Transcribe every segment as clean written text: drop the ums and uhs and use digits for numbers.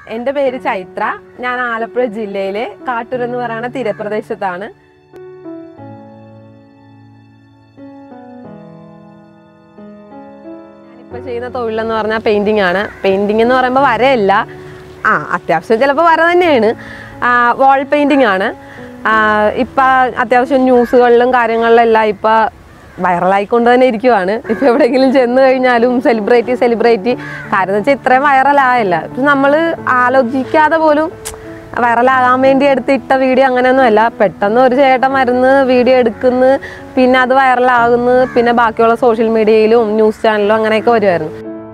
എൻ്റെ പേര് ചൈത്ര. ഞാൻ ആലപ്പുഴ ജില്ലയിലെ കാട്ടൂർ എന്ന് പറയുന്ന തീരപ്രദേശത്താണ്. ഞാനിപ്പോൾ ചെയ്യുന്ന തൊഴിലെന്ന് പറഞ്ഞാൽ പെയിൻറ്റിംഗ് ആണ്. പെയിൻറ്റിംഗ് എന്ന് പറയുമ്പോൾ വരയല്ല, അത്യാവശ്യം ചിലപ്പോൾ വര തന്നെയാണ്. വാൾ പെയിൻറ്റിംഗ് ആണ്. ഇപ്പം അത്യാവശ്യം ന്യൂസുകളിലും കാര്യങ്ങളിലെല്ലാം ഇപ്പം വൈറലായിക്കൊണ്ട് തന്നെ ഇരിക്കുവാണ്. ഇപ്പം എവിടെയെങ്കിലും ചെന്ന് കഴിഞ്ഞാലും സെലിബ്രിറ്റി കാര്യം എന്ന് വെച്ചാൽ ഇത്രയും വൈറലായല്ല. നമ്മൾ ആലോചിക്കാതെ പോലും വൈറലാകാൻ വേണ്ടി എടുത്തിട്ട വീഡിയോ അങ്ങനെയൊന്നും അല്ല. പെട്ടെന്ന് ഒരു ചേട്ടൻ മരുന്ന് വീഡിയോ എടുക്കുന്നു, പിന്നെ അത് വൈറലാകുന്നു, പിന്നെ ബാക്കിയുള്ള സോഷ്യൽ മീഡിയയിലും ന്യൂസ് ചാനലിലും അങ്ങനെയൊക്കെ വരുമായിരുന്നു.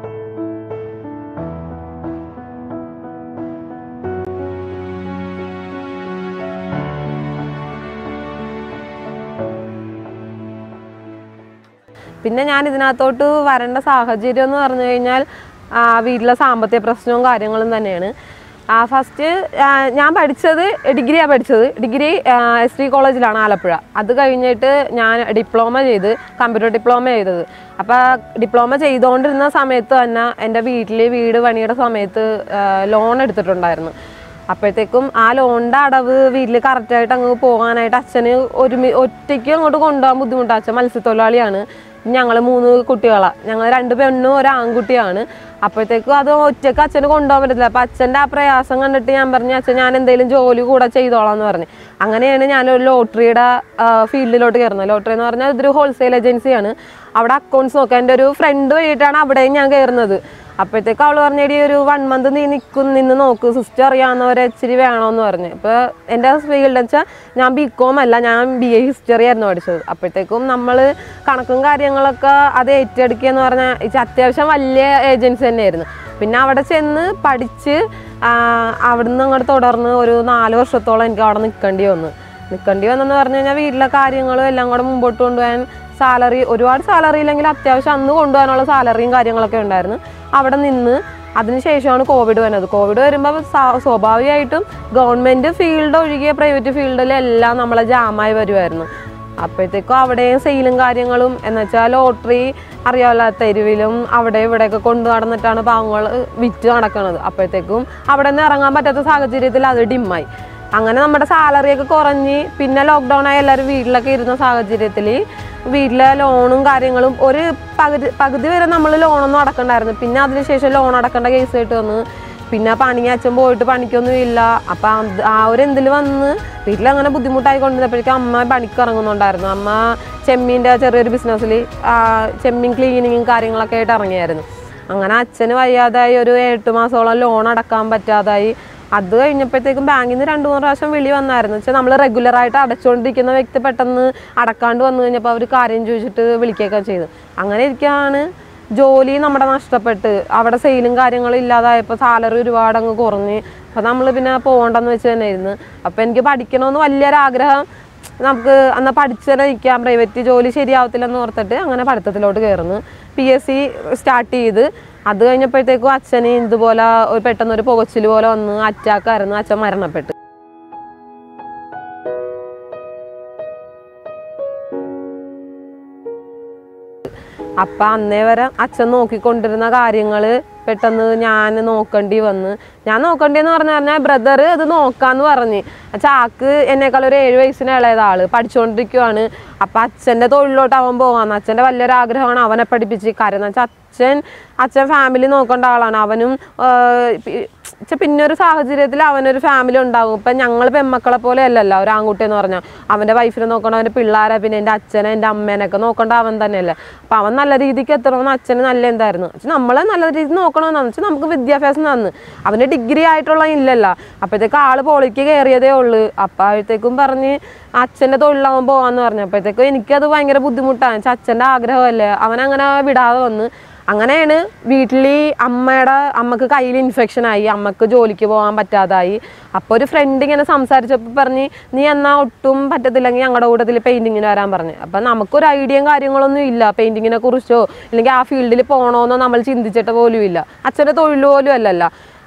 പിന്നെ ഞാൻ ഇതിനകത്തോട്ട് വരേണ്ട സാഹചര്യം എന്ന് പറഞ്ഞു കഴിഞ്ഞാൽ വീട്ടിലെ സാമ്പത്തിക പ്രശ്നവും കാര്യങ്ങളും തന്നെയാണ്. ഫസ്റ്റ് ഞാൻ പഠിച്ചത് ഡിഗ്രി ST കോളേജിലാണ് ആലപ്പുഴ. അത് കഴിഞ്ഞിട്ട് ഞാൻ ഡിപ്ലോമ ചെയ്ത് കമ്പ്യൂട്ടർ ഡിപ്ലോമ ചെയ്തത്. അപ്പോൾ ഡിപ്ലോമ ചെയ്തുകൊണ്ടിരുന്ന സമയത്ത് തന്നെ എൻ്റെ വീട് പണിയുടെ സമയത്ത് ലോൺ എടുത്തിട്ടുണ്ടായിരുന്നു. അപ്പോഴത്തേക്കും ആ ലോണിൻ്റെ അടവ് വീട്ടിൽ കറക്റ്റായിട്ട് അങ്ങ് പോകാനായിട്ട് അച്ഛന് ഒറ്റയ്ക്ക് അങ്ങോട്ട് കൊണ്ടുപോകാൻ ബുദ്ധിമുട്ടാണ്. അച്ഛൻ മത്സ്യത്തൊഴിലാളിയാണ്. ഞങ്ങൾ 3 കുട്ടികളാണ്. ഞങ്ങൾ 2 പെണ്ണും 1 ആൺകുട്ടിയാണ്. അപ്പോഴത്തേക്കും അത് ഒറ്റയ്ക്ക് അച്ഛന് കൊണ്ടുപോകാൻ പറ്റത്തില്ല. അപ്പോൾ അച്ഛൻ്റെ ആ പ്രയാസം കണ്ടിട്ട് ഞാൻ പറഞ്ഞു, അച്ഛൻ ഞാൻ എന്തെങ്കിലും ജോലി കൂടെ ചെയ്തോളാം എന്ന് പറഞ്ഞു. അങ്ങനെയാണ് ഞാനൊരു ലോട്ടറിയുടെ ഫീൽഡിലോട്ട് കയറുന്നത്. ലോട്ടറി എന്ന് പറഞ്ഞാൽ ഇതൊരു ഹോൾസെയിൽ ഏജൻസിയാണ്. അവിടെ അക്കൗണ്ട്സ് നോക്കാം. എൻ്റെ ഒരു ഫ്രണ്ട് വഴിയിട്ടാണ് അവിടെയും ഞാൻ കയറുന്നത്. അപ്പോഴത്തേക്ക് അവൾ പറഞ്ഞേടി ഒരു 1 മന്ത് നീ നിന്ന് നോക്ക്, സിസ്റ്റർ അറിയാവുന്നവരെ ഇച്ചിരി വേണമെന്ന് പറഞ്ഞു. ഇപ്പോൾ എൻ്റെ ഫീൽഡ് വെച്ചാൽ ഞാൻ BCom അല്ല, ഞാൻ BA ഹിസ്റ്ററി ആയിരുന്നു പഠിച്ചത്. അപ്പോഴത്തേക്കും നമ്മൾ കണക്കും കാര്യങ്ങളൊക്കെ അത് ഏറ്റെടുക്കുക എന്ന് പറഞ്ഞാൽ അത്യാവശ്യം വലിയ ഏജൻസി തന്നെയായിരുന്നു. പിന്നെ അവിടെ ചെന്ന് പഠിച്ച് അവിടുന്ന് അങ്ങോട്ട് തുടർന്ന് ഒരു 4 വർഷത്തോളം എനിക്ക് അവിടെ നിൽക്കേണ്ടി വന്നെന്ന് പറഞ്ഞു കഴിഞ്ഞാൽ വീട്ടിലെ കാര്യങ്ങളും എല്ലാം കൂടെ മുമ്പോട്ട് കൊണ്ടുപോകാൻ ഒരുപാട് സാലറി ഇല്ലെങ്കിൽ അത്യാവശ്യം അന്ന് കൊണ്ടുപോകാനുള്ള സാലറിയും കാര്യങ്ങളൊക്കെ ഉണ്ടായിരുന്നു. അവിടെ നിന്ന് അതിനുശേഷമാണ് കോവിഡ് വരുന്നത്. കോവിഡ് വരുമ്പോൾ സ്വാഭാവികമായിട്ടും ഗവൺമെൻറ് ഫീൽഡ് ഒഴികെ പ്രൈവറ്റ് ഫീൽഡിലെല്ലാം നമ്മളെ ജാമായി വരുമായിരുന്നു. അപ്പോഴത്തേക്കും അവിടെയും സെയിലും കാര്യങ്ങളും എന്ന് വെച്ചാൽ ലോട്ടറി അറിയാമല്ല, തെരുവിലും അവിടെ ഇവിടെയൊക്കെ കൊണ്ടു നടന്നിട്ടാണ് പാവങ്ങൾ വിറ്റ് നടക്കുന്നത്. അപ്പോഴത്തേക്കും അവിടെ നിന്ന് ഇറങ്ങാൻ പറ്റാത്ത സാഹചര്യത്തിൽ അത് ഡിമ്മായി. അങ്ങനെ നമ്മുടെ സാലറിയൊക്കെ കുറഞ്ഞ് പിന്നെ ലോക്ക്ഡൗൺ ആയി എല്ലാവരും വീട്ടിലൊക്കെ ഇരുന്ന സാഹചര്യത്തിൽ വീട്ടിലെ ലോണും കാര്യങ്ങളും ഒരു പകുതി വരെ നമ്മൾ ലോണൊന്നും അടക്കണ്ടായിരുന്നു. പിന്നെ അതിനുശേഷം ലോൺ അടക്കേണ്ട കേസ് ആയിട്ട് വന്ന് പിന്നെ അച്ഛൻ പോയിട്ട് പണിക്കൊന്നും ഇല്ല. അപ്പം ആ ഒരു എന്തിൽ വന്ന് വീട്ടിലങ്ങനെ ബുദ്ധിമുട്ടായിക്കൊണ്ടിരുന്നപ്പോഴേക്കും അമ്മ പണിക്ക് ഇറങ്ങുന്നുണ്ടായിരുന്നു. അമ്മ ചെമ്മീൻ്റെ ചെറിയൊരു ബിസിനസ്സിൽ ചെമ്മീൻ ക്ലീനിങ്ങും കാര്യങ്ങളൊക്കെ ആയിട്ട് ഇറങ്ങിയായിരുന്നു. അങ്ങനെ അച്ഛന് വയ്യാതായി ഒരു 8 മാസത്തോളം ലോൺ അടക്കാൻ പറ്റാതായി. അത് കഴിഞ്ഞപ്പോഴത്തേക്കും ബാങ്കിൽ നിന്ന് 2-3 പ്രാവശ്യം വിളി വന്നായിരുന്നു. വെച്ചാൽ നമ്മൾ റെഗുലറായിട്ട് അടച്ചുകൊണ്ടിരിക്കുന്ന വ്യക്തി പെട്ടെന്ന് അടക്കാണ്ട് വന്നു കഴിഞ്ഞപ്പോൾ അവർ കാര്യം ചോദിച്ചിട്ട് വിളിക്കുകയൊക്കെ ചെയ്തു. അങ്ങനെ ഇരിക്കുകയാണ് ജോലി നമ്മുടെ നഷ്ടപ്പെട്ട് അവിടെ സെയിലും കാര്യങ്ങളും ഇല്ലാതായപ്പോൾ സാലറി ഒരുപാട് അങ്ങ് കുറഞ്ഞ്. അപ്പോൾ നമ്മൾ പിന്നെ പോകണ്ടെന്ന് വെച്ച് തന്നെ ഇരുന്ന്. അപ്പോൾ എനിക്ക് പഠിക്കണമെന്ന് വലിയൊരാഗ്രഹം, നമുക്ക് എന്നാൽ പഠിച്ചതന്നെ നിൽക്കാം, പ്രൈവറ്റ് ജോലി ശരിയാവത്തില്ലെന്ന് ഓർത്തിട്ട് അങ്ങനെ പഠിത്തത്തിലോട്ട് കയറുന്നു. PSC സ്റ്റാർട്ട് ചെയ്ത് അത് കഴിഞ്ഞപ്പോഴത്തേക്കും അച്ഛന് ഇതുപോലെ പെട്ടെന്നൊരു പുകച്ചിൽ പോലെ വന്ന് അറ്റാക്കായിരുന്നു. അച്ഛൻ മരണപ്പെട്ടു. അപ്പം അന്നേ വരെ അച്ഛൻ നോക്കിക്കൊണ്ടിരുന്ന കാര്യങ്ങൾ പെട്ടെന്ന് ഞാൻ നോക്കേണ്ടിയെന്ന് പറഞ്ഞാൽ ബ്രദർ അത് നോക്കാമെന്ന് പറഞ്ഞ്. ചാക്ക് എന്നേക്കാൾ ഒരു 7 വയസ്സിന് ഇളയത് ആൾ പഠിച്ചുകൊണ്ടിരിക്കുവാണ്. അപ്പം അച്ഛൻ്റെ തൊഴിലോട്ട് അവൻ പോകാമെന്ന് അച്ഛൻ്റെ വലിയൊരാഗ്രഹമാണ്. അവനെ പഠിപ്പിച്ച് കാര്യം എന്ന് വെച്ചാൽ അച്ഛൻ ഫാമിലി നോക്കേണ്ട ആളാണ്. അവനും പിന്നെ ഒരു സാഹചര്യത്തിൽ അവനൊരു ഫാമിലി ഉണ്ടാകും. ഇപ്പം ഞങ്ങൾ പെൺമക്കളെ പോലെ അല്ലല്ലോ ഒരു ആൺകുട്ടി എന്ന് പറഞ്ഞാൽ. അവൻ്റെ വൈഫിനെ നോക്കണം, അവൻ്റെ പിള്ളേരെ, പിന്നെ എൻ്റെ അച്ഛനെ എൻ്റെ അമ്മേനൊക്കെ നോക്കേണ്ട അവൻ തന്നെയല്ലേ. അപ്പം അവൻ നല്ല രീതിക്ക് എത്തണമെന്ന് അച്ഛന് നല്ല എന്തായിരുന്നു നമ്മളെ നല്ല രീതിയിൽ നോക്കണമെന്ന് വെച്ചാൽ നമുക്ക് വിദ്യാഭ്യാസം തന്ന്. അവന് ഡിഗ്രി ആയിട്ടുള്ള ഇല്ലല്ലോ. അപ്പോഴത്തേക്ക് ആൾ പോളിക്ക് കയറിയതേ ഉള്ളൂ. അപ്പോഴത്തേക്കും പറഞ്ഞ് അച്ഛൻ്റെ തൊഴിലാവാൻ പോകാമെന്ന് പറഞ്ഞു. അപ്പോഴത്തേക്കും എനിക്കത് ഭയങ്കര ബുദ്ധിമുട്ടാണ്. വെച്ചാൽ അച്ഛൻ്റെ ആഗ്രഹമല്ലേ, അവനങ്ങനെ വിടാതെ വന്ന്. അങ്ങനെയാണ് വീട്ടിൽ അമ്മക്ക് കയ്യിൽ ഇൻഫെക്ഷനായി, അമ്മക്ക് ജോലിക്ക് പോകാൻ പറ്റാതായി. അപ്പോൾ ഒരു ഫ്രണ്ട് ഇങ്ങനെ സംസാരിച്ചപ്പോൾ പറഞ്ഞ് നീ എന്നാൽ ഒട്ടും പറ്റത്തില്ലെങ്കിൽ ഞങ്ങളുടെ കൂട്ടത്തിൽ പെയിൻറ്റിങ്ങിന് വരാൻ പറഞ്ഞു. അപ്പം നമുക്കൊരു ഐഡിയയും കാര്യങ്ങളൊന്നും ഇല്ല പെയിൻറ്റിങ്ങിനെ കുറിച്ചോ, അല്ലെങ്കിൽ ആ ഫീൽഡിൽ പോകണമെന്നോ നമ്മൾ ചിന്തിച്ചിട്ട് പോലും ഇല്ല. അച്ഛൻ്റെ തൊഴിൽ പോലും അല്ലല്ലോ.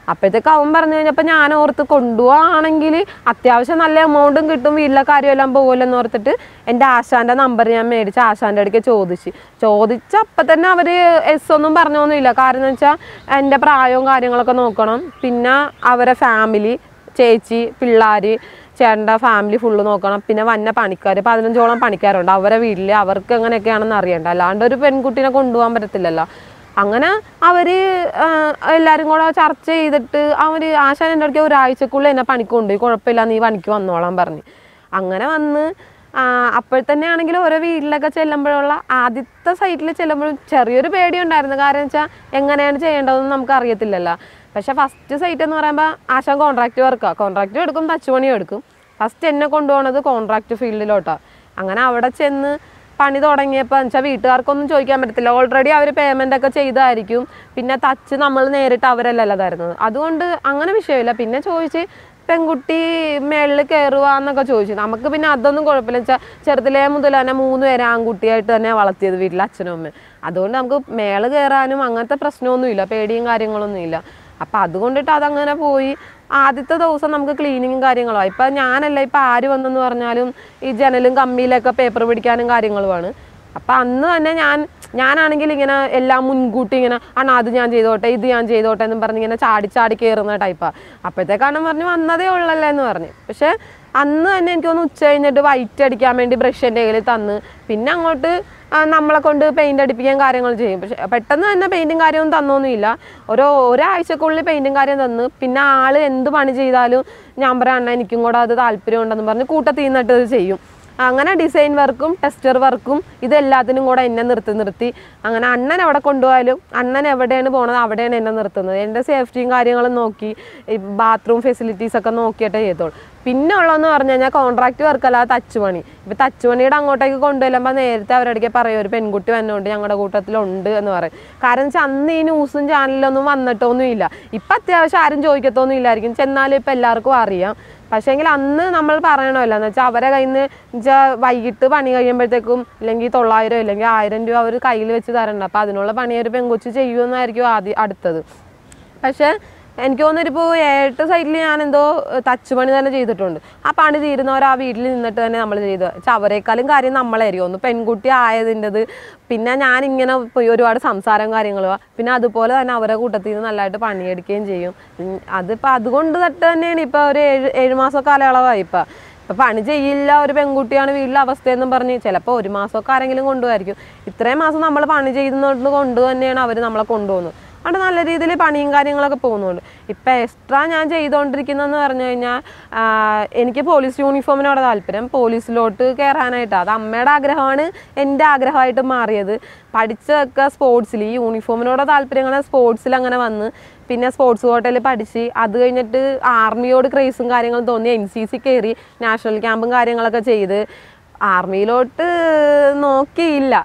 അപ്പോഴത്തേക്ക് അവൻ പറഞ്ഞു കഴിഞ്ഞപ്പോൾ ഞാൻ ഓർത്ത് കൊണ്ടുപോവാണെങ്കിൽ അത്യാവശ്യം നല്ല എമൗണ്ടും കിട്ടും, വീട്ടിലെ കാര്യമെല്ലാം പോകുമല്ലോ ഓർത്തിട്ട് എൻ്റെ ആശാൻ്റെ നമ്പർ ഞാൻ മേടിച്ച് ആശാൻ്റെ അടുക്ക് ചോദിച്ചപ്പോൾ തന്നെ അവർ എസ് ഒന്നും പറഞ്ഞൊന്നുമില്ല. കാരണം എന്ന് വെച്ചാൽ എൻ്റെ പ്രായവും കാര്യങ്ങളൊക്കെ നോക്കണം, പിന്നെ അവരെ ഫാമിലി, ചേച്ചി, പിള്ളേർ, ചേട്ടൻ്റെ ഫാമിലി ഫുള്ള് നോക്കണം, പിന്നെ വന്ന പണിക്കാർ 15ഓളം പണിക്കാരുണ്ട്, അവരെ വീട്ടിൽ അവർക്ക് എങ്ങനെയൊക്കെയാണെന്ന് അറിയണ്ട, അല്ലാണ്ട് ഒരു പെൺകുട്ടീനെ കൊണ്ടുപോകാൻ പറ്റത്തില്ലല്ലോ. അങ്ങനെ അവർ എല്ലാവരും കൂടെ ചർച്ച ചെയ്തിട്ട് ആശാൻ എൻ്റെ അടുത്ത് ഒരാഴ്ചക്കുള്ളിൽ എന്നെ പണിക്ക് കൊണ്ടുപോയി, കുഴപ്പമില്ല നീ പണിക്ക് വന്നോളാൻ പറഞ്ഞ്. അങ്ങനെ വന്ന് അപ്പോഴത്തന്നെ ആണെങ്കിലും ഓരോ വീട്ടിലൊക്കെ ചെല്ലുമ്പോഴുള്ള ആദ്യത്തെ സൈറ്റിൽ ചെല്ലുമ്പോഴും ചെറിയൊരു പേടിയുണ്ടായിരുന്നു. കാരണം വെച്ചാൽ എങ്ങനെയാണ് ചെയ്യേണ്ടതെന്ന് നമുക്ക് അറിയത്തില്ലല്ലോ. പക്ഷെ ഫസ്റ്റ് സൈറ്റ് എന്ന് പറയുമ്പോൾ ആശാൻ കോൺട്രാക്റ്റ് എടുക്കും, തച്ചുപണിയും എടുക്കും. ഫസ്റ്റ് എന്നെ കൊണ്ടുപോകുന്നത് കോൺട്രാക്റ്റ് ഫീൽഡിലോട്ടാണ്. അങ്ങനെ അവിടെ ചെന്ന് പണി തുടങ്ങിയപ്പോൾ എന്ന് വെച്ചാൽ വീട്ടുകാർക്കൊന്നും ചോദിക്കാൻ പറ്റത്തില്ല, ഓൾറെഡി അവർ പേയ്മെൻ്റ് ഒക്കെ ചെയ്തായിരിക്കും. പിന്നെ തച്ച് നമ്മൾ നേരിട്ട് അവരല്ലല്ലോ തരുന്നത്, അതുകൊണ്ട് അങ്ങനെ വിഷയമില്ല. പിന്നെ ചോദിച്ച് പെൺകുട്ടി മേളിൽ കയറുക എന്നൊക്കെ ചോദിച്ചു. നമുക്ക് പിന്നെ അതൊന്നും കുഴപ്പമില്ല. വെച്ചാൽ ചെറുതിലേ മുതൽ തന്നെ 3 പേരെ ആൺകുട്ടിയായിട്ട് തന്നെ വളർത്തിയത് വീട്ടിൽ അച്ഛനും അമ്മയും. അതുകൊണ്ട് നമുക്ക് മേള് കയറാനും അങ്ങനത്തെ പ്രശ്നമൊന്നുമില്ല, പേടിയും കാര്യങ്ങളൊന്നുമില്ല. അപ്പം അതുകൊണ്ടിട്ട് അതങ്ങനെ പോയി. ആദ്യത്തെ ദിവസം നമുക്ക് ക്ലീനിങ്ങും കാര്യങ്ങളുമാണ്. ഇപ്പം ഞാനല്ല, ഇപ്പം ആര് വന്നെന്ന് പറഞ്ഞാലും ഈ ജനലും കമ്പിയിലൊക്കെ പേപ്പർ പിടിക്കാനും കാര്യങ്ങളുമാണ്. അപ്പം അന്ന് തന്നെ ഞാനാണെങ്കിൽ ഇങ്ങനെ എല്ലാം മുൻകൂട്ടി ഇങ്ങനെ അത് ഞാൻ ചെയ്തോട്ടെ, ഇത് ഞാൻ ചെയ്തോട്ടെ എന്നും പറഞ്ഞ് ഇങ്ങനെ ചാടി കയറുന്ന ടൈപ്പാണ്. അപ്പോഴത്തേക്കാണ് പറഞ്ഞു വന്നതേ ഉള്ളല്ലേ എന്ന് പറഞ്ഞ്. പക്ഷെ അന്ന് തന്നെ എനിക്കൊന്ന് uച്ച കഴിഞ്ഞിട്ട് വൈറ്റ് അടിക്കാൻ വേണ്ടി ബ്രഷ് എൻ്റെ കയ്യിൽ തന്ന്, പിന്നെ അങ്ങോട്ട് നമ്മളെ കൊണ്ട് പെയിൻ്റ് അടിപ്പിക്കാൻ കാര്യങ്ങൾ ചെയ്യും. പക്ഷെ പെട്ടെന്ന് തന്നെ പെയിൻറ്റും കാര്യമൊന്നും തന്നൊന്നുമില്ല. ഒരാഴ്ചക്കുള്ളിൽ പെയിൻറ്റും കാര്യം തന്ന്. പിന്നെ ആൾ എന്ത് പണി ചെയ്താലും ഞാൻ പറയാം അണ്ണ എനിക്കും കൂടെ അത് താല്പര്യം ഉണ്ടെന്ന് പറഞ്ഞ് കൂട്ടത്തിൽ നിന്നിട്ട് ഇത് ചെയ്യും. അങ്ങനെ ഡിസൈൻ വർക്കും ടെസ്റ്റർ വർക്കും ഇതെല്ലാത്തിനും കൂടെ എന്നെ നിർത്തി അങ്ങനെ അണ്ണൻ എവിടെ കൊണ്ടുപോയാലും അണ്ണൻ എവിടെയാണ് പോണത് അവിടെയാണ് എന്നെ നിർത്തുന്നത്. എൻ്റെ സേഫ്റ്റിയും കാര്യങ്ങളും നോക്കി ഈ ബാത്റൂം ഫെസിലിറ്റീസൊക്കെ നോക്കിയിട്ടേ ചെയ്തോളൂ. പിന്നെ ഉള്ളതെന്ന് പറഞ്ഞു കഴിഞ്ഞാൽ കോൺട്രാക്ട് വർക്കല്ലാതെ തച്ചുപണി. ഇപ്പം തച്ചുപണിയുടെ അങ്ങോട്ടേക്ക് കൊണ്ടുവരുമ്പോൾ നേരത്തെ അവരടിക്കെ പറയും ഒരു പെൺകുട്ടി വന്നുകൊണ്ട് ഞങ്ങളുടെ കൂട്ടത്തിലുണ്ട് എന്ന് പറയും. കാരണം വെച്ചാൽ അന്ന് ഈ ന്യൂസും ചാനലിലൊന്നും വന്നിട്ടൊന്നുമില്ല. ഇപ്പം അത്യാവശ്യം ആരും ചോദിക്കത്തൊന്നും ഇല്ലായിരിക്കും, ചെന്നാലും ഇപ്പം എല്ലാവർക്കും അറിയാം. പക്ഷേങ്കിൽ അന്ന് നമ്മൾ പറയണമല്ലോ എന്ന് വെച്ചാൽ അവരെ കയ്യിൽ നിന്ന് വൈകിട്ട് പണി കഴിയുമ്പോഴത്തേക്കും ഇല്ലെങ്കിൽ 900 ഇല്ലെങ്കിൽ 1000 രൂപ അവർ കയ്യിൽ വെച്ച് തരണ്ട. അപ്പം അതിനുള്ള പണി ഒരു പെൺകൊച്ച് ചെയ്യുമെന്നായിരിക്കും അടുത്തത്. പക്ഷേ എനിക്ക് തോന്നുന്നിപ്പോൾ 8 സൈറ്റിൽ ഞാനെന്തോ തച്ചുപണി തന്നെ ചെയ്തിട്ടുണ്ട്. ആ പണി തീരുന്നവർ ആ വീട്ടിൽ നിന്നിട്ട് തന്നെ നമ്മൾ ചെയ്തു വെച്ചാൽ അവരെക്കാളും കാര്യം നമ്മളായിരിക്കും. ഒന്ന് പെൺകുട്ടി ആയതിൻ്റെത്, പിന്നെ ഞാനിങ്ങനെ പോയി ഒരുപാട് സംസാരം കാര്യങ്ങളും, പിന്നെ അതുപോലെ തന്നെ അവരെ കൂട്ടത്തിൽ നിന്ന് നല്ലതായിട്ട് പണിയെടുക്കുകയും ചെയ്യും. അതിപ്പോൾ അതുകൊണ്ട് തന്നെയാണ് ഇപ്പോൾ ഒരു 7 മാസം കാലയളവായി. ഇപ്പം പണി ചെയ്യില്ല ഒരു പെൺകുട്ടിയാണ് വീട്ടിലെ അവസ്ഥയെന്നും പറഞ്ഞ് ചിലപ്പോൾ 1 മാസമൊക്കെ ആരെങ്കിലും കൊണ്ടുപോയിരിക്കും. ഇത്രയും മാസം നമ്മൾ പണി ചെയ്യുന്നത് കൊണ്ട് തന്നെയാണ് അവർ നമ്മളെ കൊണ്ടുപോകുന്നത്. അവിടെ നല്ല രീതിയിൽ പണിയും കാര്യങ്ങളൊക്കെ പോകുന്നുണ്ട്. ഇപ്പം എക്സ്ട്രാ ഞാൻ ചെയ്തുകൊണ്ടിരിക്കുന്നതെന്ന് പറഞ്ഞു കഴിഞ്ഞാൽ എനിക്ക് പോലീസ് യൂണിഫോമിനോട് താല്പര്യം, പോലീസിലോട്ട് കയറാനായിട്ടാണ്. അത് അമ്മയുടെ ആഗ്രഹമാണ് എൻ്റെ ആഗ്രഹമായിട്ട് മാറിയത്. പഠിച്ചതൊക്കെ സ്പോർട്സിൽ, ഈ യൂണിഫോമിനോട് താല്പര്യങ്ങൾ സ്പോർട്സിൽ അങ്ങനെ വന്ന് പിന്നെ സ്പോർട്സ് കോട്ടയിൽ പഠിച്ച് അത് കഴിഞ്ഞിട്ട് ആർമിയോട് ക്രേസും കാര്യങ്ങളും തോന്നി NCC കയറി നാഷണൽ ക്യാമ്പും കാര്യങ്ങളൊക്കെ ചെയ്ത് ആർമിയിലോട്ട് നോക്കിയില്ല.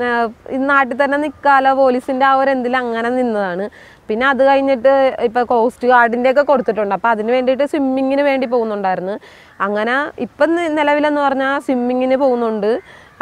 നാട്ടിൽ തന്നെ നിൽക്കാലോ പോലീസിൻ്റെ ആ ഒരു എന്തിലും അങ്ങനെ നിന്നതാണ്. പിന്നെ അത് കഴിഞ്ഞിട്ട് ഇപ്പോൾ കോസ്റ്റ് ഗാർഡിൻ്റെയൊക്കെ കൊടുത്തിട്ടുണ്ട്. അപ്പോൾ അതിന് വേണ്ടിയിട്ട് സ്വിമ്മിങ്ങിന് വേണ്ടി പോകുന്നുണ്ടായിരുന്നു. അങ്ങനെ ഇപ്പം നിലവിലെന്ന് പറഞ്ഞാൽ സ്വിമ്മിങ്ങിന് പോകുന്നുണ്ട്,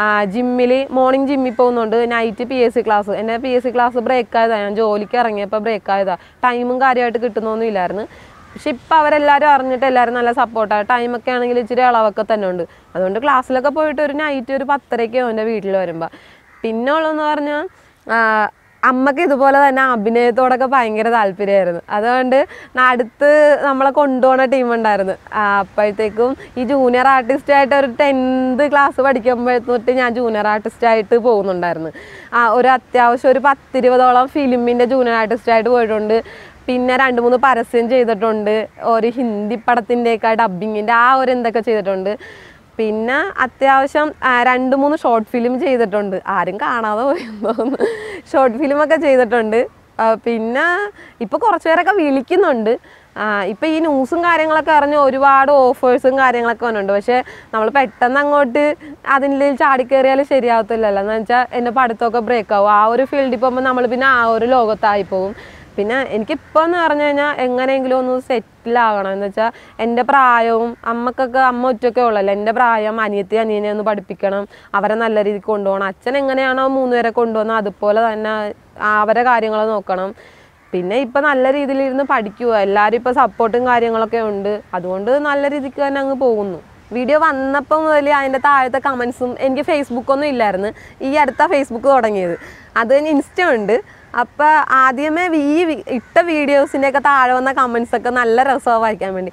മോർണിംഗ് ജിമ്മിൽ പോകുന്നുണ്ട്, നൈറ്റ് PSC ക്ലാസ്. എൻ്റെ PSC ക്ലാസ് ബ്രേക്കായതാണ്, ഞാൻ ജോലിക്ക് ഇറങ്ങിയപ്പോൾ ബ്രേക്കായതാണ്. ടൈമും കാര്യമായിട്ട് കിട്ടുന്നൊന്നും ഇല്ലായിരുന്നു. പക്ഷെ ഇപ്പം അവരെല്ലാവരും അറിഞ്ഞിട്ട് എല്ലാവരും നല്ല സപ്പോർട്ടാണ്. ടൈമൊക്കെ ആണെങ്കിൽ ഇച്ചിരി അളവൊക്കെ തന്നെ ഉണ്ട്. അതുകൊണ്ട് ക്ലാസ്സിലൊക്കെ പോയിട്ട് ഒരു നൈറ്റ് ഒരു 10:30 എൻ്റെ വീട്ടിൽ വരുമ്പോൾ. പിന്നെ ഉള്ളതെന്ന് പറഞ്ഞാൽ അമ്മയ്ക്ക് ഇതുപോലെ തന്നെ അഭിനയത്തോടൊക്കെ ഭയങ്കര താല്പര്യമായിരുന്നു. അതുകൊണ്ട് അടുത്ത് നമ്മളെ കൊണ്ടുപോകുന്ന ടീമുണ്ടായിരുന്നു. അപ്പോഴത്തേക്കും ഈ ജൂനിയർ ആർട്ടിസ്റ്റായിട്ട് ഒരു 10th ക്ലാസ് പഠിക്കുമ്പോഴത്തൊട്ട് ഞാൻ ജൂനിയർ ആർട്ടിസ്റ്റായിട്ട് പോകുന്നുണ്ടായിരുന്നു. ഒരു അത്യാവശ്യം ഒരു 10-20ഓളം ഫിലിമിൻ്റെ ജൂനിയർ ആർട്ടിസ്റ്റായിട്ട് പോയിട്ടുണ്ട്. പിന്നെ 2-3 പരസ്യം ചെയ്തിട്ടുണ്ട്, ഒരു ഹിന്ദി പടത്തിൻ്റെയൊക്കെ ഡബ്ബിങ്ങിൻ്റെ ആ ഒരു എന്തൊക്കെ ചെയ്തിട്ടുണ്ട്. പിന്നെ അത്യാവശ്യം 2-3 ഷോർട്ട് ഫിലിം ചെയ്തിട്ടുണ്ട്, ആരും കാണാതെ പോയെന്ന് ഷോർട്ട് ഫിലിമൊക്കെ ചെയ്തിട്ടുണ്ട്. പിന്നെ ഇപ്പോൾ കുറച്ച് പേരൊക്കെ വിളിക്കുന്നുണ്ട്. ഇപ്പോൾ ഈ ന്യൂസും കാര്യങ്ങളൊക്കെ അറിഞ്ഞ് ഒരുപാട് ഓഫേഴ്സും കാര്യങ്ങളൊക്കെ വന്നിട്ടുണ്ട്. പക്ഷേ നമ്മൾ പെട്ടെന്ന് അങ്ങോട്ട് അതിൻ്റെ ചാടിക്കയറിയാൽ ശരിയാവത്തില്ലല്ലോ. എന്ന് വെച്ചാൽ എൻ്റെ പഠിത്തമൊക്കെ ബ്രേക്കാവും. ആ ഒരു ഫീൽഡിൽ പോകുമ്പോൾ നമ്മൾ പിന്നെ ആ ഒരു ലോകത്തായി പോകും. പിന്നെ എനിക്കിപ്പോൾ എന്ന് പറഞ്ഞു കഴിഞ്ഞാൽ എങ്ങനെയെങ്കിലും ഒന്ന് സെറ്റിലാകണം. എന്ന് വെച്ചാൽ എൻ്റെ പ്രായവും അമ്മ ഒറ്റയൊക്കെ ഉള്ളല്ലോ, എൻ്റെ പ്രായം അനിയനെ ഒന്ന് പഠിപ്പിക്കണം, അവരെ നല്ല രീതിക്ക് കൊണ്ടുപോകണം. അച്ഛൻ എങ്ങനെയാണോ 3 പേരെ കൊണ്ടുപോകുന്നത് അതുപോലെ തന്നെ അവരെ കാര്യങ്ങൾ നോക്കണം. പിന്നെ ഇപ്പം നല്ല രീതിയിലിരുന്ന് പഠിക്കുക, എല്ലാവരും ഇപ്പോൾ സപ്പോർട്ടും കാര്യങ്ങളൊക്കെ ഉണ്ട്, അതുകൊണ്ട് നല്ല രീതിക്ക് തന്നെ അങ്ങ് പോകുന്നു. വീഡിയോ വന്നപ്പോൾ മുതൽ അതിൻ്റെ താഴത്തെ കമൻസും, എനിക്ക് ഫേസ്ബുക്കൊന്നും ഇല്ലായിരുന്നു, ഈ അടുത്ത ഫേസ്ബുക്ക് തുടങ്ങിയത്, അത് കഴിഞ്ഞ് ഇൻസ്റ്റ ഉണ്ട്. അപ്പോൾ ആദ്യമേ ഈ ഇട്ട വീഡിയോസിൻ്റെയൊക്കെ താഴെ വന്ന കമൻസൊക്കെ നല്ല രസമാണ് വായിക്കാൻ വേണ്ടി.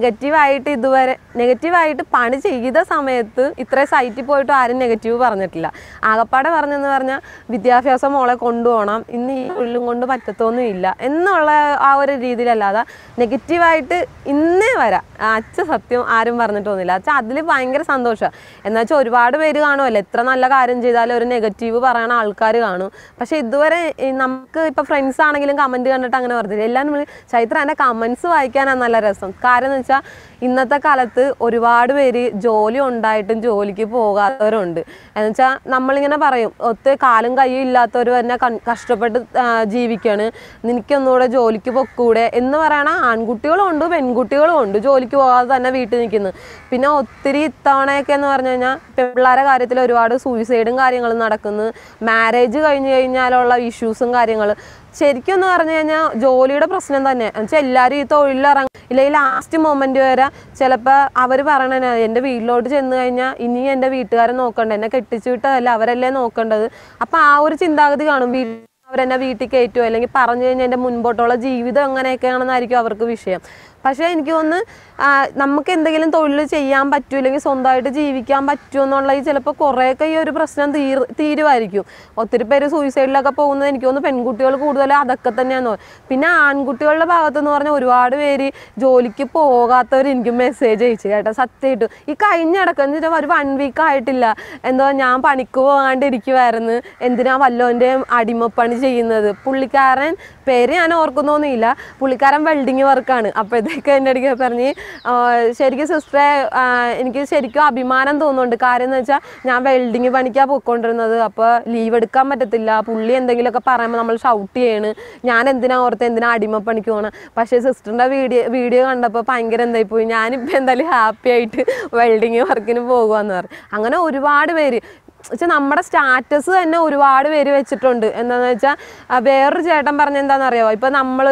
നെഗറ്റീവായിട്ട് പണി ചെയ്ത സമയത്ത് ഇത്രയും സൈറ്റിൽ പോയിട്ട് ആരും നെഗറ്റീവ് പറഞ്ഞിട്ടില്ല. ആകപ്പാടെ പറഞ്ഞെന്ന് പറഞ്ഞാൽ വിദ്യാഭ്യാസം മോളെ കൊണ്ടുപോകണം, ഇന്ന് ഈ ഉള്ളും കൊണ്ട് പറ്റത്തൊന്നുമില്ല എന്നുള്ള ആ ഒരു രീതിയിലല്ലാതെ നെഗറ്റീവായിട്ട് ഇന്നേ വരാം അച്ഛൻ സത്യം ആരും പറഞ്ഞിട്ടൊന്നുമില്ല. അച്ഛൻ അതിൽ ഭയങ്കര സന്തോഷമാണ്. എന്നാൽ വെച്ചാൽ ഒരുപാട് പേര് കാണുമല്ലോ, എത്ര നല്ല കാര്യം ചെയ്താലും ഒരു നെഗറ്റീവ് പറയണ ആൾക്കാർ കാണും. പക്ഷേ ഇതുവരെ നമുക്ക് ഇപ്പോൾ ഫ്രണ്ട്സ് ആണെങ്കിലും കമൻറ്റ് കണ്ടിട്ട് അങ്ങനെ പറഞ്ഞില്ല. എല്ലാവരും ചൈത്ര എൻ്റെ കമൻസ് വായിക്കാനാണ് നല്ല രസം. കാരണം എന്ന് വെച്ചാൽ ഇന്നത്തെ കാലത്ത് ഒരുപാട് പേര് ജോലി ഉണ്ടായിട്ടും ജോലിക്ക് പോകാത്തവരുണ്ട്. എന്ന് വെച്ചാൽ നമ്മളിങ്ങനെ പറയും, ഒത്തിരി കാലും കയ്യും ഇല്ലാത്തവർ തന്നെ കഷ്ടപ്പെട്ട് ജീവിക്കുകയാണ്, നിനക്കൊന്നുകൂടെ ജോലിക്ക് പൊക്കൂടെ എന്ന് പറയണ ആൺകുട്ടികളും ഉണ്ട് പെൺകുട്ടികളും ഉണ്ട് ജോലിക്ക് പോകാതെ തന്നെ വീട്ടിൽ നിൽക്കുന്നത്. പിന്നെ ഒത്തിരി ഇത്തവണയൊക്കെ എന്ന് പറഞ്ഞു കഴിഞ്ഞാൽ പിള്ളേരുടെ കാര്യത്തിൽ ഒരുപാട് സൂയിസൈഡും കാര്യങ്ങളും നടക്കുന്നു. മാരേജ് കഴിഞ്ഞ് കഴിഞ്ഞാലുള്ള ഇഷ്യൂസും കാര്യങ്ങൾ ശരിക്കും എന്ന് പറഞ്ഞു കഴിഞ്ഞാൽ ജോലിയുടെ പ്രശ്നം തന്നെ. എന്നുവെച്ചാൽ എല്ലാവരും ഈ തൊഴിലിറങ്ങി ഇല്ലെങ്കിൽ ലാസ്റ്റ് മൊമെൻറ്റ് വരെ ചിലപ്പോൾ അവർ പറയണ എൻ്റെ വീട്ടിലോട്ട് ചെന്ന് കഴിഞ്ഞാൽ ഇനി എൻ്റെ വീട്ടുകാരെ നോക്കണ്ട, എന്നെ കെട്ടിച്ചു വിട്ടതല്ല അവരല്ലേ നോക്കേണ്ടത്. അപ്പോൾ ആ ഒരു ചിന്താഗതി കാണും. അവരെന്നെ വീട്ടിൽ കയറ്റുമോ അല്ലെങ്കിൽ പറഞ്ഞു കഴിഞ്ഞാൽ എൻ്റെ മുൻപോട്ടുള്ള ജീവിതം എങ്ങനെയൊക്കെയാണെന്നായിരിക്കും അവർക്ക് വിഷയം. പക്ഷേ എനിക്ക് തോന്നുന്നു നമുക്ക് എന്തെങ്കിലും തൊഴിൽ ചെയ്യാൻ പറ്റുമോ അല്ലെങ്കിൽ സ്വന്തമായിട്ട് ജീവിക്കാൻ പറ്റുമോ എന്നുള്ളത് ചിലപ്പോൾ കുറേയൊക്കെ ഈ ഒരു പ്രശ്നം തീരുമായിരിക്കും. ഒത്തിരി പേര് സൂയിസൈഡിലൊക്കെ പോകുന്നത് എനിക്ക് തോന്നുന്നു പെൺകുട്ടികൾ കൂടുതൽ അതൊക്കെ തന്നെയാണെന്ന് തോന്നുന്നു. പിന്നെ ആൺകുട്ടികളുടെ ഭാഗത്തെന്ന് പറഞ്ഞാൽ ഒരുപാട് പേര് ജോലിക്ക് പോകാത്തവർ എനിക്ക് മെസ്സേജ് അയച്ചു കേട്ടോ. സത്യമായിട്ടും ഈ കഴിഞ്ഞ ഇടയ്ക്കെന്ന് വെച്ചാൽ ഒരു 1 വീക്ക് ആയിട്ടില്ല, എന്തോ ഞാൻ പണിക്ക് പോകാണ്ടിരിക്കുമായിരുന്നു, എന്തിനാ വല്ലോൻ്റെയും അടിമപ്പണി ചെയ്യുന്നത്. പുള്ളിക്കാരൻ പേര് ഞാൻ ഓർക്കുന്നൊന്നുമില്ല, പുള്ളിക്കാരൻ വെൽഡിങ് വർക്കാണ്. അപ്പോഴത്തേക്ക് എൻ്റെ അടുക്ക പറഞ്ഞ് ശരിക്കും സിസ്റ്ററെ എനിക്ക് ശരിക്കും അഭിമാനം തോന്നുന്നുണ്ട്. കാര്യം എന്ന് വെച്ചാൽ ഞാൻ വെൽഡിങ് പണിക്കാണ് പോയിക്കൊണ്ടിരുന്നത്, അപ്പോൾ ലീവ് എടുക്കാൻ പറ്റത്തില്ല, പുള്ളി എന്തെങ്കിലുമൊക്കെ പറയുമ്പോൾ നമ്മൾ ഷൗട്ട് ചെയ്യണ്, ഞാൻ എന്തിനാ അടിമപ്പണിക്ക് പോകണം. പക്ഷേ സിസ്റ്ററിൻ്റെ വീഡിയോ കണ്ടപ്പോൾ ഭയങ്കര എന്തായിപ്പോയി, ഞാനിപ്പോൾ എന്തായാലും ഹാപ്പി ആയിട്ട് വെൽഡിങ് വർക്കിന് പോകുകയെന്ന് പറഞ്ഞു. അങ്ങനെ ഒരുപാട് പേര് വെച്ചാൽ നമ്മുടെ സ്റ്റാറ്റസ് തന്നെ ഒരുപാട് പേര് വെച്ചിട്ടുണ്ട്. എന്താണെന്ന് വെച്ചാൽ വേറൊരു ചേട്ടൻ പറഞ്ഞ എന്താണെന്ന് അറിയാമോ, ഇപ്പോൾ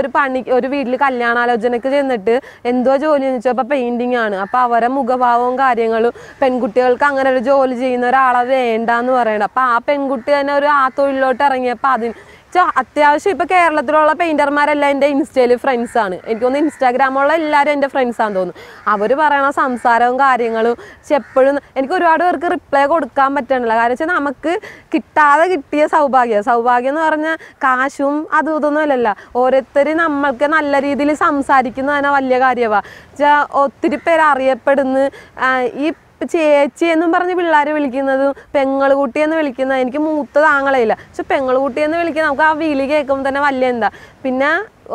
ഒരു വീട്ടിൽ കല്യാണാലോചനയ്ക്ക് ചെന്നിട്ട് എന്തോ ജോലി എന്ന് വെച്ചാൽ അപ്പോൾ പെയിൻറ്റിങ് ആണ്. അപ്പോൾ അവരെ മുഖഭാവവും കാര്യങ്ങളും പെൺകുട്ടികൾക്ക് അങ്ങനെ ഒരു ജോലി ചെയ്യുന്ന ഒരാളെ വേണ്ടാന്ന് പറയണം. അപ്പോൾ ആ പെൺകുട്ടി തന്നെ ആ തൊഴിലോട്ട് ഇറങ്ങിയപ്പോൾ അത്യാവശ്യം ഇപ്പോൾ കേരളത്തിലുള്ള പെയിൻറ്റർമാരെല്ലാം എൻ്റെ ഇൻസ്റ്റയിൽ ഫ്രണ്ട്സാണ്. എനിക്ക് തോന്നുന്നു ഇൻസ്റ്റാഗ്രാമുള്ള എല്ലാവരും എൻ്റെ ഫ്രണ്ട്സാണെന്ന് തോന്നുന്നു. അവർ പറയണ സംസാരവും കാര്യങ്ങളും എപ്പോഴും എനിക്ക് ഒരുപാട് പേർക്ക് റിപ്ലൈ കൊടുക്കാൻ പറ്റണില്ല. കാരണം വെച്ചാൽ നമുക്ക് കിട്ടാതെ കിട്ടിയ സൗഭാഗ്യം എന്ന് പറഞ്ഞാൽ കാശും അതും ഇതൊന്നും അല്ലല്ലോ. ഓരോരുത്തർ നമ്മൾക്ക് നല്ല രീതിയിൽ സംസാരിക്കുന്നത് തന്നെ വലിയ കാര്യമാണ്. വെച്ചാൽ ഒത്തിരി പേര് അറിയപ്പെടുന്നു. ഈ ചേച്ചി എന്നും പറഞ്ഞ് പിള്ളേർ വിളിക്കുന്നതും പെങ്ങളുകുട്ടി എന്ന് വിളിക്കുന്നത്, എനിക്ക് മൂത്തത് ആങ്ങളയില്ല, പക്ഷെ പെങ്ങളുകുട്ടി എന്ന് വിളിക്കുന്നത് നമുക്ക് ആ വിളി കേൾക്കുമ്പോൾ തന്നെ വലിയ എന്താ. പിന്നെ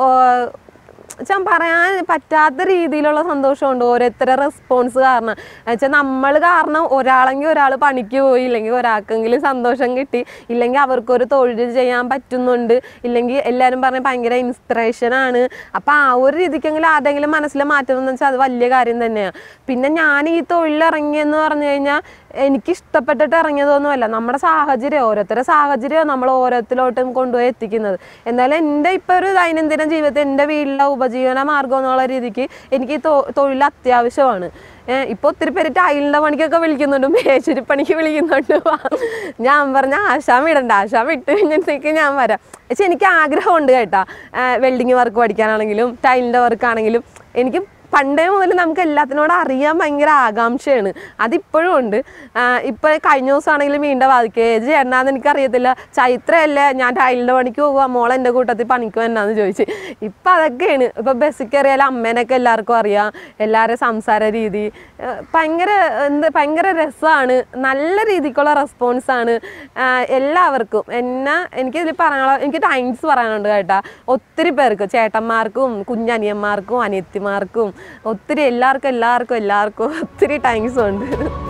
വെച്ചാൽ പറയാൻ പറ്റാത്ത രീതിയിലുള്ള സന്തോഷമുണ്ട് ഓരോരുത്തരുടെ റെസ്പോൺസ് കാരണം. വെച്ചാൽ നമ്മൾ കാരണം ഒരാളെങ്കിൽ ഒരാൾ പണിക്ക് പോയി, ഇല്ലെങ്കിൽ ഒരാൾക്കെങ്കിലും സന്തോഷം കിട്ടി, ഇല്ലെങ്കിൽ അവർക്കൊരു തൊഴിൽ ചെയ്യാൻ പറ്റുന്നുണ്ട്, ഇല്ലെങ്കിൽ എല്ലാവരും പറഞ്ഞ് ഭയങ്കര ഇൻസ്പിറേഷനാണ്. അപ്പോൾ ആ ഒരു രീതിക്കെങ്കിലും ആരുടെങ്കിലും മനസ്സിൽ മാറ്റുമെന്ന് വെച്ചാൽ അത് വലിയ കാര്യം തന്നെയാണ്. പിന്നെ ഞാൻ ഈ തൊഴിലിറങ്ങിയെന്ന് പറഞ്ഞു കഴിഞ്ഞാൽ എനിക്കിഷ്ടപ്പെട്ടിട്ട് ഇറങ്ങിയതൊന്നുമല്ല, നമ്മുടെ സാഹചര്യം, ഓരോരുത്തരുടെ സാഹചര്യം നമ്മൾ ഓരോരുത്തരോട്ടും കൊണ്ടുപോയി എത്തിക്കുന്നത്. എന്നാലും എൻ്റെ ഇപ്പോൾ ഒരു ദൈനംദിന ജീവിതത്തിൽ എൻ്റെ വീട്ടിലെ ഉപജീവന മാർഗം എന്നുള്ള രീതിക്ക് എനിക്ക് തൊഴിൽ അത്യാവശ്യമാണ്. ഇപ്പോൾ ഒത്തിരി പേര് ടൈലിൻ്റെ പണിക്കൊക്കെ വിളിക്കുന്നുണ്ട്, മേശിരി പണിക്ക് വിളിക്കുന്നുണ്ട്. ഞാൻ പറഞ്ഞ ആശാം ഇടണ്ട, ആശാം ഇട്ട് കഴിഞ്ഞത്തേക്ക് ഞാൻ വരാം. പക്ഷെ എനിക്ക് ആഗ്രഹമുണ്ട് കേട്ടോ, വെൽഡിങ് വർക്ക് പഠിക്കാനാണെങ്കിലും ടൈലിൻ്റെ വർക്കാണെങ്കിലും. എനിക്ക് പണ്ടേ മുതൽ നമുക്ക് എല്ലാത്തിനോടും അറിയാൻ ഭയങ്കര ആകാംക്ഷയാണ്, അതിപ്പോഴും ഉണ്ട്. ഇപ്പോൾ കഴിഞ്ഞ ദിവസമാണെങ്കിലും വീണ്ടും വാദിക്കുക ചേട്ടനാന്ന് എനിക്കറിയത്തില്ല, ചൈത്രയല്ലേ ഞാൻ ടൈലിൻ്റെ പണിക്ക് പോകുക, മോൾ എൻ്റെ കൂട്ടത്തിൽ പണിക്കും എന്നാന്ന് ചോദിച്ച്. ഇപ്പം അതൊക്കെയാണ്. ഇപ്പോൾ ബസ്സിൽ കയറിയാലും അമ്മേനൊക്കെ എല്ലാവർക്കും അറിയാം, എല്ലാവരും സംസാര രീതി ഭയങ്കര രസമാണ്, നല്ല രീതിക്കുള്ള റെസ്പോൺസാണ് എല്ലാവർക്കും. എനിക്കിതിൽ എനിക്ക് താങ്ക്സ് പറയാനുണ്ട് കേട്ടോ. ഒത്തിരി പേർക്ക്, ചേട്ടന്മാർക്കും കുഞ്ഞനിയന്മാർക്കും അനിയത്തിമാർക്കും ഒത്തിരി എല്ലാവർക്കും ഒത്തിരി താങ്ക്സ് ഉണ്ട്.